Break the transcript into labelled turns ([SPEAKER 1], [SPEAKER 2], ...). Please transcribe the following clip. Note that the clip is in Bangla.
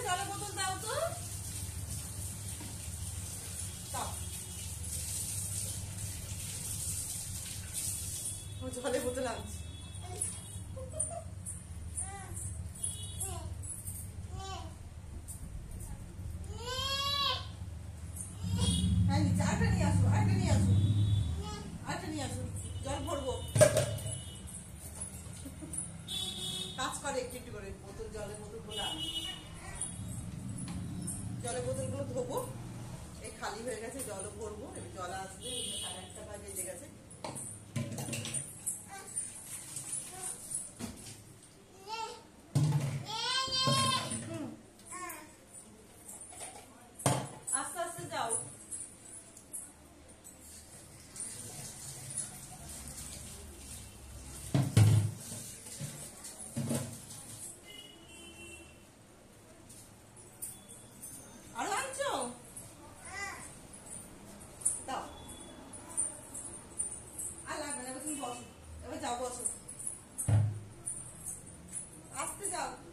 [SPEAKER 1] জলের বোতল দাও তো। জলের বোতল আনছি। হ্যাঁ নিচে আরেকটা নিয়ে আসো, আরেকটা নিয়ে আসো, আরেকটা নিয়ে আসো, জল ভরবো। কাজ করে একটু একটু করে বোতল, জলের বোতল গুলো আনি, জলের বোতল গুলো ধোবো। এই খালি হয়ে গেছে, জলও ভরবো, জল আসবে। 1:30 বেজে গেছে। আস্তে আস্তে যাও। আরো আনছো? দাও, আর লাগবে না, তুমি বসো, এবার যাও বসো, আস্তে যাও।